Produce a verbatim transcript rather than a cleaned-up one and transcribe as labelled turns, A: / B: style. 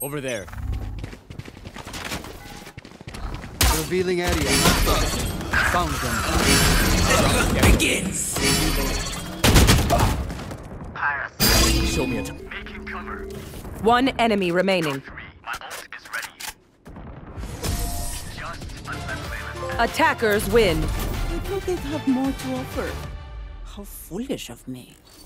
A: Over there.
B: Revealing area. Found them.
A: Begins. Show me a time.
C: Making cover.
D: One enemy remaining.
C: My ult is ready. Just unless
D: Attackers win.
E: I thought they'd have more to offer. How foolish of me.